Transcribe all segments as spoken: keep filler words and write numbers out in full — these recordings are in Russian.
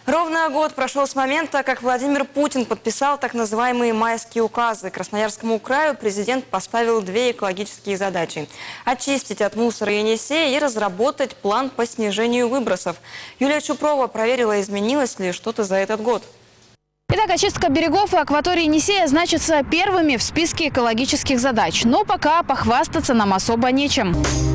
Ровно год прошел с момента, как Владимир Путин подписал так называемые майские указы. Красноярскому краю президент поставил две экологические задачи – очистить от мусора Енисей и разработать план по снижению выбросов. Юлия Чупрова проверила, изменилось ли что-то за этот год. Итак, очистка берегов и акватории Енисея значатся первыми в списке экологических задач. Но пока похвастаться нам особо нечем.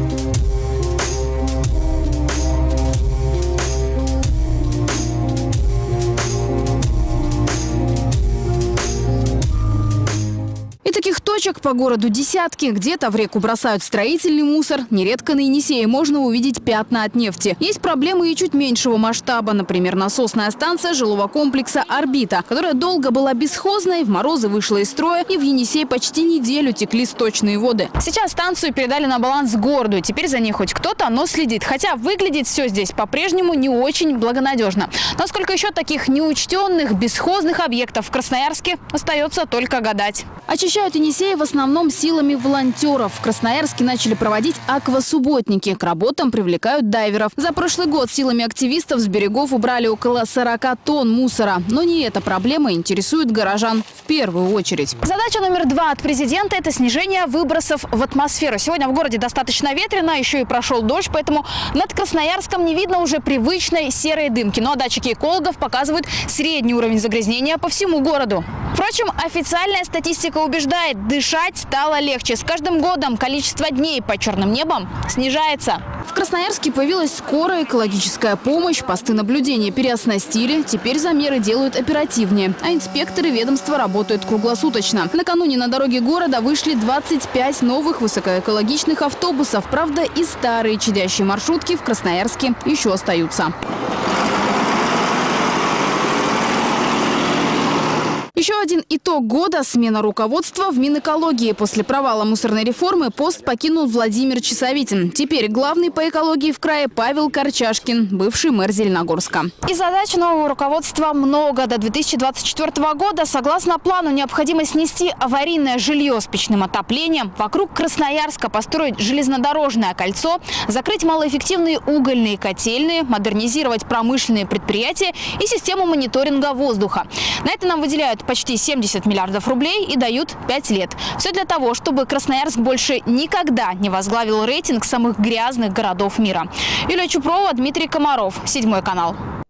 И таких точек по городу десятки. Где-то в реку бросают строительный мусор. Нередко на Енисее можно увидеть пятна от нефти. Есть проблемы и чуть меньшего масштаба. Например, насосная станция жилого комплекса «Орбита», которая долго была бесхозной, в морозы вышла из строя, и в Енисей почти неделю текли сточные воды. Сейчас станцию передали на баланс городу. Теперь за ней хоть кто-то, но следит. Хотя выглядит все здесь по-прежнему не очень благонадежно. Но сколько еще таких неучтенных, бесхозных объектов в Красноярске, остается только гадать. Очищают Енисей в основном силами волонтеров. В Красноярске начали проводить аквасубботники. К работам привлекают дайверов. За прошлый год силами активистов с берегов убрали около сорока тонн мусора. Но не эта проблема интересует горожан в первую очередь. Задача номер два от президента – это снижение выбросов в атмосферу. Сегодня в городе достаточно ветрено, еще и прошел дождь, поэтому над Красноярском не видно уже привычной серой дымки. Но датчики экологов показывают средний уровень загрязнения по всему городу. Впрочем, официальная статистика убеждает, дышать стало легче. С каждым годом количество дней под черным небом снижается. В Красноярске появилась скорая экологическая помощь, посты наблюдения переоснастили. Теперь замеры делают оперативнее, а инспекторы ведомства работают круглосуточно. Накануне на дороге города вышли двадцать пять новых высокоэкологичных автобусов. Правда, и старые чадящие маршрутки в Красноярске еще остаются. Еще один итог года – смена руководства в Минэкологии. После провала мусорной реформы пост покинул Владимир Часовитин. Теперь главный по экологии в крае Павел Корчашкин, бывший мэр Зеленогорска. И задач нового руководства много. До две тысячи двадцать четвёртого года, согласно плану, необходимо снести аварийное жилье с печным отоплением, вокруг Красноярска построить железнодорожное кольцо, закрыть малоэффективные угольные котельные, модернизировать промышленные предприятия и систему мониторинга воздуха. На это нам выделяют почти семьдесят миллиардов рублей и дают пять лет. Все для того, чтобы Красноярск больше никогда не возглавил рейтинг самых грязных городов мира. Юлия Чупрова, Дмитрий Комаров, Седьмой канал.